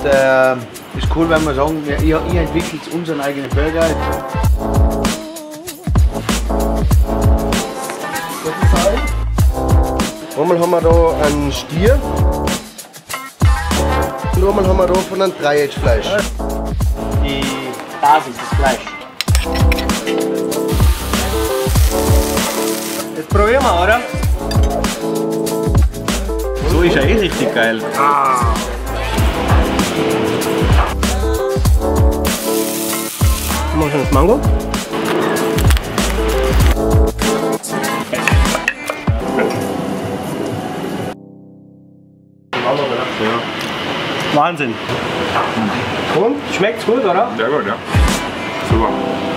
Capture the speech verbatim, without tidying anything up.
äh, ist cool, wenn wir sagen, ihr, ihr entwickelt unseren eigenen Burger. Einmal haben wir da einen Stier und einmal haben wir da von einem Dreiecksfleisch. Die Basis, das Fleisch. Jetzt probieren wir, oder? So ist ja eh richtig geil. Ah. Machen wir das Mango? Wahnsinn. Und? Schmeckt's gut, oder? Sehr gut, ja. Super.